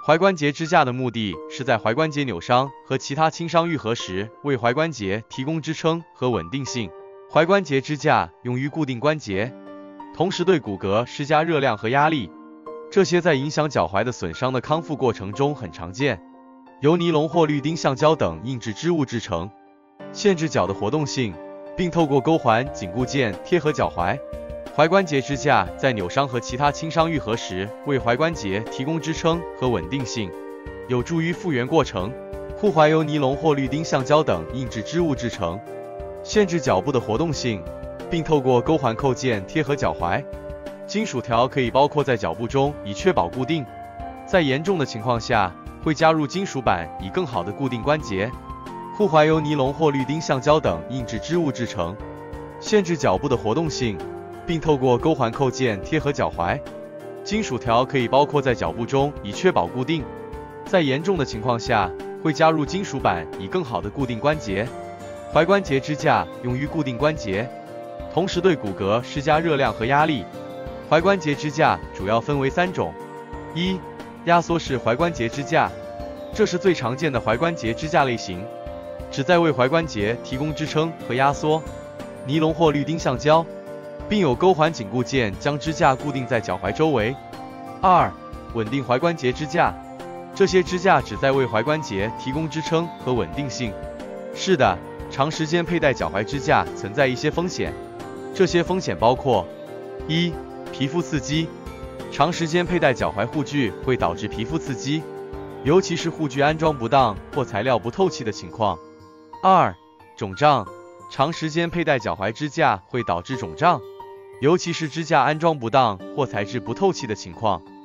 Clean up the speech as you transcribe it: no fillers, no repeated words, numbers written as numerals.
踝关节支架的目的是在踝关节扭伤和其他轻伤愈合时，为踝关节提供支撑和稳定性。踝关节支架用于固定关节，同时对骨骼施加热量和压力，这些在影响脚踝的损伤的康复过程中很常见。由尼龙或氯丁橡胶等硬质织物制成，限制脚的活动性，并透过钩环紧固件贴合脚踝。踝关节支架在扭伤和其他轻伤愈合时，为踝关节提供支撑和稳定性，有助于复原过程。护踝由尼龙或氯丁橡胶等硬质织物制成，限制脚部的活动性，并透过钩环扣件贴合脚踝。金属条可以包括在脚部中，以确保固定。在严重的情况下，会加入金属板以更好地固定关节。护踝由尼龙或氯丁橡胶等硬质织物制成，限制脚部的活动性，并透过钩环扣件贴合脚踝。金属条可以包括在脚部中，以确保固定。在严重的情况下，会加入金属板以更好地固定关节。踝关节支架用于固定关节，同时对骨骼施加热量和压力。踝关节支架主要分为3种。1、压缩式踝关节支架，这是最常见的踝关节支架类型，旨在为踝关节提供支撑和压缩。尼龙或氯丁橡胶，并有钩环紧固件将支架固定在脚踝周围。2、稳定踝关节支架，这些支架旨在为踝关节提供支撑和稳定性。是的，长时间佩戴脚踝支架存在一些风险，这些风险包括： 1、皮肤刺激，长时间佩戴脚踝护具会导致皮肤刺激，尤其是护具安装不当或材料不透气的情况。2、肿胀，长时间佩戴脚踝支架会导致肿胀，尤其是支架安装不当或材质不透气的情况。